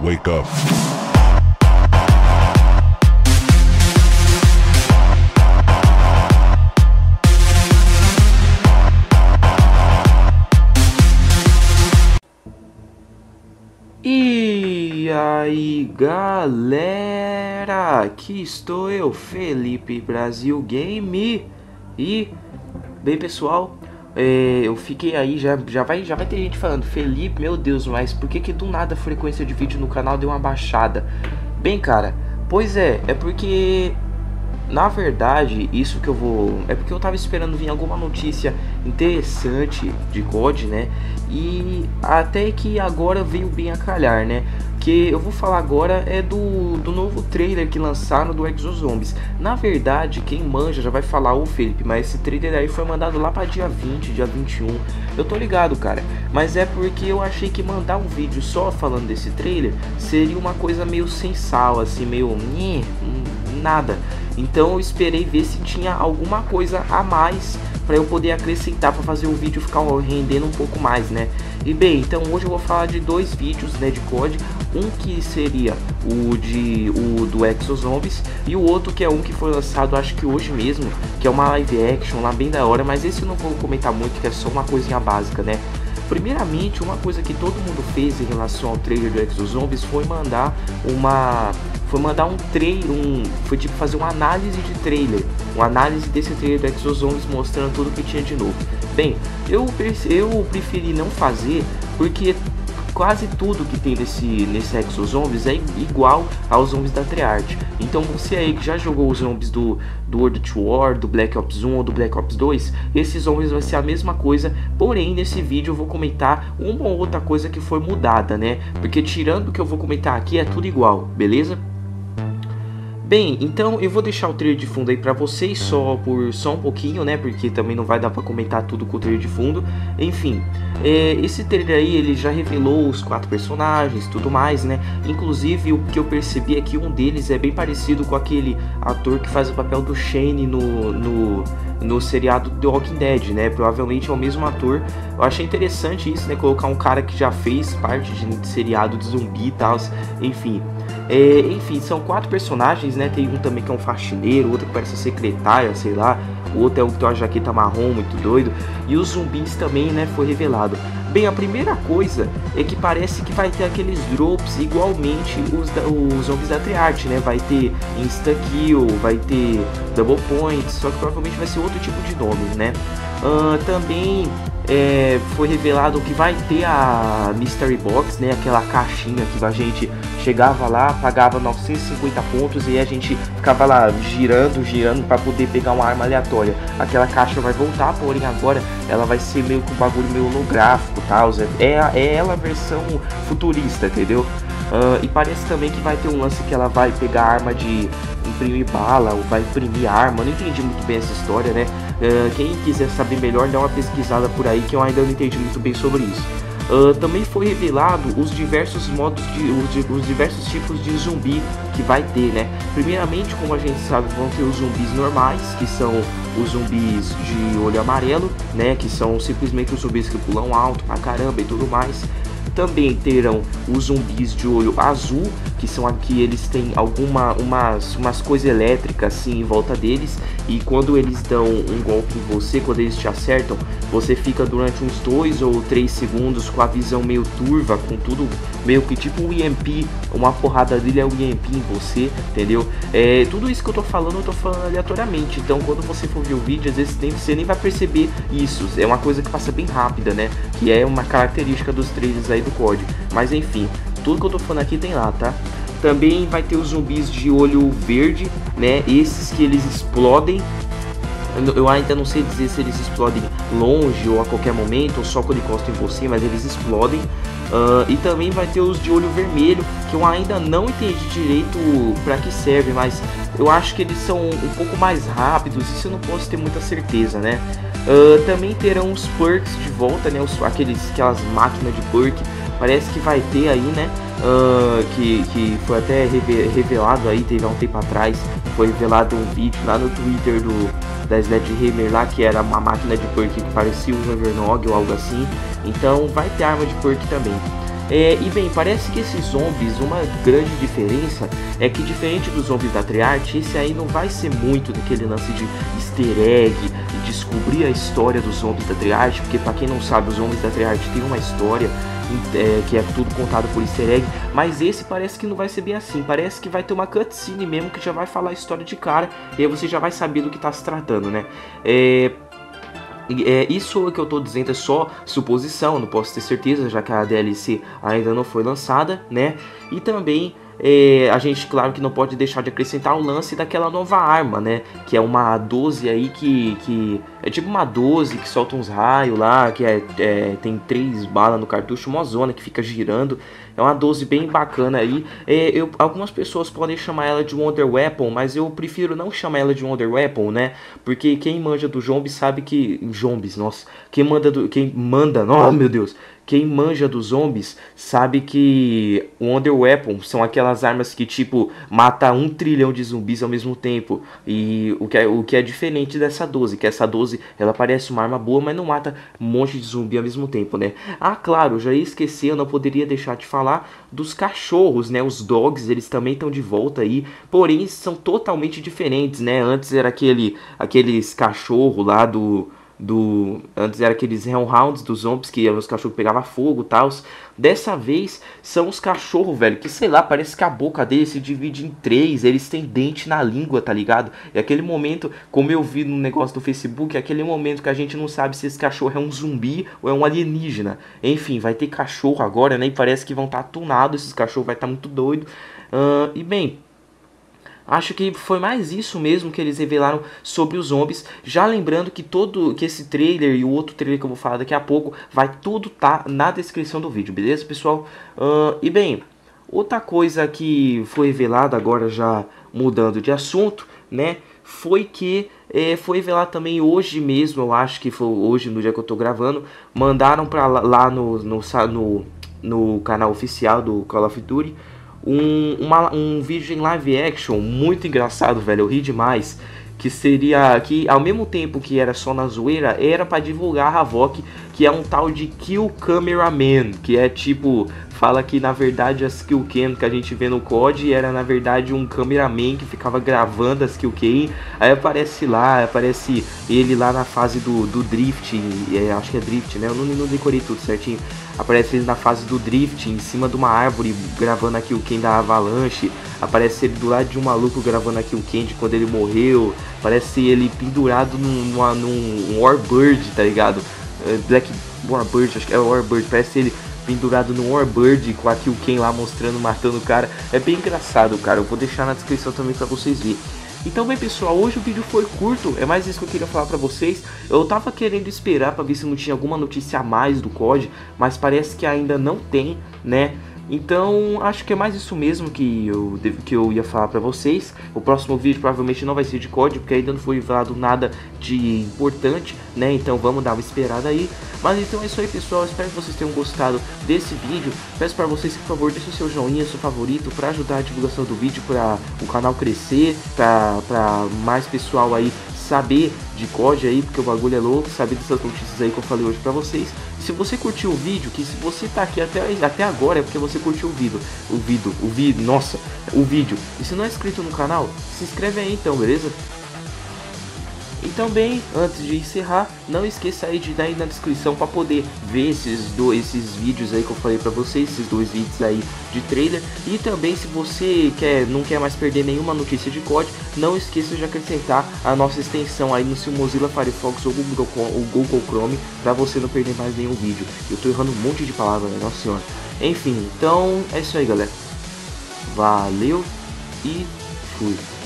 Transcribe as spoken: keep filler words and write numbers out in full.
Wake up. E aí galera, aqui estou eu, Felipe Brasil Game. E, bem pessoal, é, eu fiquei aí, já, já, vai, já vai ter gente falando: Felipe, meu Deus, mas por que que do nada a frequência de vídeo no canal deu uma baixada? Bem cara, pois é, é porque... Na verdade, isso que eu vou... É porque eu tava esperando vir alguma notícia interessante de C O D, né? E até que agora veio bem a calhar, né? Que eu vou falar agora é do, do novo trailer que lançaram do Exozombies. Na verdade, quem manja já vai falar: ô Felipe, mas esse trailer aí foi mandado lá pra dia vinte, dia vinte e um. Eu tô ligado, cara. Mas é porque eu achei que mandar um vídeo só falando desse trailer seria uma coisa meio sem sal, assim, meio... Nhê, nada. Então eu esperei ver se tinha alguma coisa a mais para eu poder acrescentar, para fazer o vídeo ficar rendendo um pouco mais, né? E bem, então hoje eu vou falar de dois vídeos, né, de C O D. Um que seria o de o do Exozombies e o outro que é um que foi lançado acho que hoje mesmo, que é uma live action lá bem da hora, mas esse eu não vou comentar muito, que é só uma coisinha básica, né? Primeiramente, uma coisa que todo mundo fez em relação ao trailer do Exozombies foi mandar uma... Foi mandar um trailer, um, foi tipo fazer uma análise de trailer, uma análise desse trailer do Exozombies mostrando tudo que tinha de novo. Bem, eu, eu preferi não fazer porque quase tudo que tem nesse, nesse Exozombies é igual aos zombies da Treyarch. Então você aí que já jogou os zombies do, do World at War, do Black Ops um ou do Black Ops dois, esses zombies vai ser a mesma coisa, porém nesse vídeo eu vou comentar uma ou outra coisa que foi mudada, né? Porque tirando o que eu vou comentar aqui é tudo igual, beleza? Bem, então eu vou deixar o trailer de fundo aí pra vocês só por só um pouquinho, né? Porque também não vai dar pra comentar tudo com o trailer de fundo. Enfim, é, esse trailer aí, ele já revelou os quatro personagens e tudo mais, né? Inclusive, o que eu percebi é que um deles é bem parecido com aquele ator que faz o papel do Shane no, no, no seriado The Walking Dead, né? Provavelmente é o mesmo ator. Eu achei interessante isso, né? Colocar um cara que já fez parte de seriado de zumbi e tal. Enfim... É, enfim, são quatro personagens, né? Tem um também que é um faxineiro, outro que parece uma secretária, sei lá. O outro é um que tem uma jaqueta marrom, muito doido. E os zumbis também, né? Foi revelado. Bem, a primeira coisa é que parece que vai ter aqueles drops igualmente os, da, os zombies da Treyarch, né? Vai ter insta-kill, vai ter double points, só que provavelmente vai ser outro tipo de nome, né? Uh, também é, foi revelado que vai ter a Mystery Box, né? Aquela caixinha que a gente chegava lá, pagava novecentos e cinquenta pontos e a gente ficava lá girando, girando para poder pegar uma arma aleatória. Aquela caixa vai voltar, porém agora ela vai ser meio que um bagulho meio holográfico, tal. É, é ela a versão futurista, entendeu? Uh, e parece também que vai ter um lance que ela vai pegar arma de imprimir bala, ou vai imprimir arma. Eu não entendi muito bem essa história, né? Uh, quem quiser saber melhor, dá uma pesquisada por aí, que eu ainda não entendi muito bem sobre isso. Uh, também foi revelado os diversos modos de os, os diversos tipos de zumbi que vai ter, né? Primeiramente, como a gente sabe, vão ter os zumbis normais, que são os zumbis de olho amarelo, né? Que são simplesmente os zumbis que pulam alto pra caramba e tudo mais. Também terão os zumbis de olho azul, que são aqui, eles têm alguma umas, umas coisas elétricas assim em volta deles, e quando eles dão um golpe em você, quando eles te acertam, você fica durante uns dois ou três segundos com a visão meio turva, com tudo meio que tipo um E M P, uma porrada dele é um E M P em você, entendeu? É, tudo isso que eu tô falando, eu tô falando aleatoriamente, então quando você for ver o vídeo, às vezes nem, você nem vai perceber isso, é uma coisa que passa bem rápida, né? Que é uma característica dos trailers aí do C O D, mas enfim, tudo que eu tô falando aqui tem lá, tá? Também vai ter os zumbis de olho verde, né? Esses que eles explodem. Eu ainda não sei dizer se eles explodem longe ou a qualquer momento, ou só quando encostam em você, mas eles explodem. Uh, e também vai ter os de olho vermelho, que eu ainda não entendi direito para que serve, mas eu acho que eles são um pouco mais rápidos, isso eu não posso ter muita certeza, né? Uh, também terão os perks de volta, né? Os, aqueles, aquelas máquinas de perk, parece que vai ter aí, né? Uh, que, que foi até revelado aí, teve há um tempo atrás, foi revelado um vídeo lá no Twitter do, da Sledgehammer lá, que era uma máquina de perk que parecia um Juggernog ou algo assim. Então vai ter arma de perk também. É, e bem, parece que esses zombies, uma grande diferença é que diferente dos zombies da Treyarch, esse aí não vai ser muito daquele lance de easter egg e descobrir a história dos zombies da Treyarch, porque pra quem não sabe, os zombies da Treyarch tem uma história é, que é tudo contado por easter egg, mas esse parece que não vai ser bem assim, parece que vai ter uma cutscene mesmo que já vai falar a história de cara, e aí você já vai saber do que tá se tratando, né? É... É, isso que eu tô dizendo é só suposição, não posso ter certeza, já que a D L C ainda não foi lançada, né? E também é, a gente, claro que não pode deixar de acrescentar o lance daquela nova arma, né? Que é uma doze aí que, que é tipo uma doze que solta uns raios lá, que é, é, tem três balas no cartucho, uma zona que fica girando. É uma doze bem bacana aí. É, eu, algumas pessoas podem chamar ela de Wonder Weapon, mas eu prefiro não chamar ela de Wonder Weapon, né? Porque quem manja do zombies sabe que... Zombies, nossa. Quem manda do... Quem manda... Oh, meu Deus. Quem manja dos zombies sabe que Wonder Weapon são aquelas armas que, tipo, mata um trilhão de zumbis ao mesmo tempo. E o que é, o que é diferente dessa doze, que essa doze, ela parece uma arma boa, mas não mata um monte de zumbi ao mesmo tempo, né? Ah, claro, eu já ia esquecer, eu não poderia deixar de falar dos cachorros, né? Os dogs, eles também estão de volta aí, porém são totalmente diferentes, né? Antes era aquele, aqueles cachorro lá do... Do, antes era aqueles Hellhounds dos zombies, que eram os cachorros que pegavam fogo e tal. Dessa vez são os cachorros, velho, que sei lá, parece que a boca deles se divide em três. Eles têm dente na língua, tá ligado? E aquele momento, como eu vi no negócio do Facebook, é aquele momento que a gente não sabe se esse cachorro é um zumbi ou é um alienígena. Enfim, vai ter cachorro agora, né? E parece que vão estar tunados, esses cachorros vai estar muito doido. uh, E bem, acho que foi mais isso mesmo que eles revelaram sobre os zombies. Já lembrando que todo que esse trailer e o outro trailer que eu vou falar daqui a pouco vai tudo tá na descrição do vídeo, beleza, pessoal? Uh, e bem, outra coisa que foi revelada agora, já mudando de assunto, né? Foi que é, foi revelado também hoje mesmo, eu acho que foi hoje, no dia que eu tô gravando, mandaram pra lá, lá no, no, no, no canal oficial do Call of Duty Um, uma, um vídeo em live action muito engraçado, velho, eu ri demais. Que seria, que ao mesmo tempo que era só na zoeira, era pra divulgar a Havok, que é um tal de Kill Cameraman, que é tipo, fala que na verdade as kill cam que a gente vê no C O D era na verdade um cameraman que ficava gravando as kill cam. Aí aparece lá, aparece ele lá na fase do, do drift, é, acho que é drift, né, eu não, não decorei tudo certinho. Aparece ele na fase do drift, em cima de uma árvore, gravando a kill cam da avalanche. Aparece ele do lado de um maluco gravando a kill cam de quando ele morreu. Parece ele pendurado num, numa, num Warbird, tá ligado? Black Warbird, acho que é Warbird. Parece ele pendurado no Warbird com a kill cam lá mostrando, matando o cara. É bem engraçado, cara. Eu vou deixar na descrição também pra vocês verem. Então bem, pessoal, hoje o vídeo foi curto, é mais isso que eu queria falar pra vocês. Eu tava querendo esperar pra ver se não tinha alguma notícia a mais do C O D, mas parece que ainda não tem, né? Então acho que é mais isso mesmo que eu, que eu ia falar pra vocês. O próximo vídeo provavelmente não vai ser de C O D, porque ainda não foi revelado nada de importante, né? Então vamos dar uma esperada aí. Mas então é isso aí, pessoal, espero que vocês tenham gostado desse vídeo. Peço para vocês que, por favor, deixem seu joinha, seu favorito, para ajudar a divulgação do vídeo, para o canal crescer, para mais pessoal aí saber de C O D aí, porque o bagulho é louco, saber dessas notícias aí que eu falei hoje pra vocês. Se você curtiu o vídeo, que se você tá aqui até, até agora é porque você curtiu o vídeo, o vídeo, o vídeo, nossa, o vídeo. E se não é inscrito no canal, se inscreve aí então, beleza? E também, antes de encerrar, não esqueça aí de dar aí na descrição para poder ver esses, dois, esses vídeos aí que eu falei para vocês, esses dois vídeos aí de trailer. E também, se você quer, não quer mais perder nenhuma notícia de C O D, não esqueça de acrescentar a nossa extensão aí no seu Mozilla Firefox ou Google, ou Google Chrome, para você não perder mais nenhum vídeo. Eu tô errando um monte de palavras, né? Nossa senhora. Enfim, então é isso aí, galera. Valeu e fui.